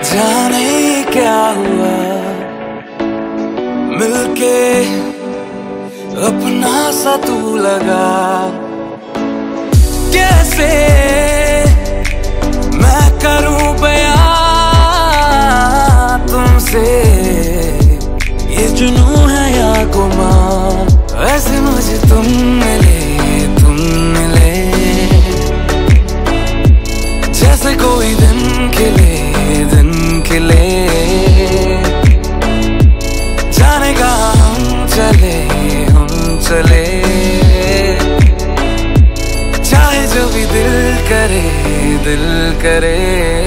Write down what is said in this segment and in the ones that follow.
जाने क्या हुआ मिलके अपना सा तू लगा। कैसे मैं करूं बयां तुमसे, ये जुनून है या गुमान। ऐसे मुझे तुम मिले जैसे कोई दिन खिले जाने का हम चले चाहे जो भी दिल करे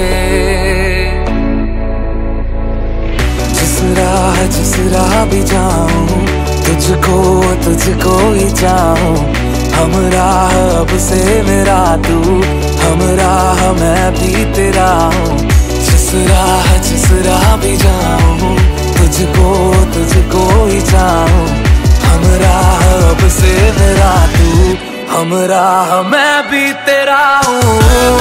जिस राह भी जाऊं तुझको ही चाहूं। हम राह अब से मेरा तू, हम राह मैं भी तेरा हूँ। जिस राह भी जाऊं तुझको ही चाहूं। हम राह अब से मेरा तू, हम राह मैं भी तेरा हूँ।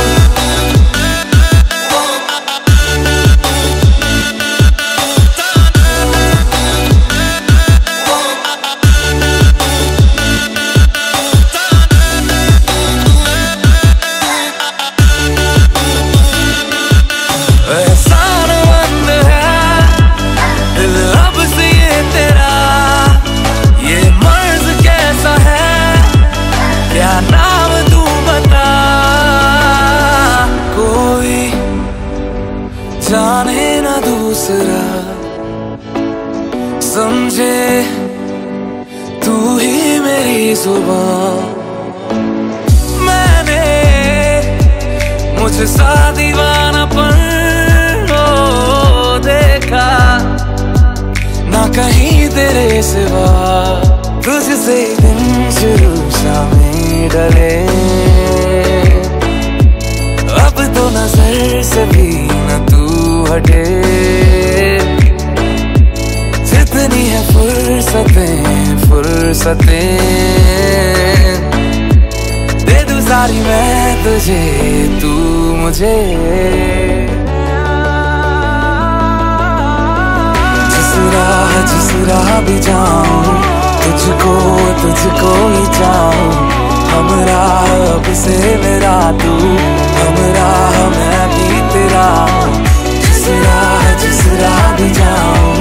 नाम तू बता, कोई जाने ना दूसरा, समझे तू ही मेरी जुबान। मैंने मुझे सा दीवानापन देखा ना कहीं तेरे सिवा। तुझसे दिन शुरू शामें डले, अब तो नजर से भी न तू हटे। जितनी है फुर्सतें दे दूं सारी मैं तुझे, तू मुझे। जिस राह भी जाऊं तुझको ही चाहूं। हम राह अब से मेरा तू, हम राह मैं भी तेरा हूँ। जिस राह भी जाऊं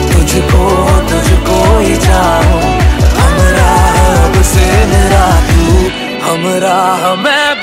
तुझको ही चाहूं। हम राह अब से मेरा तू, हम राह मैं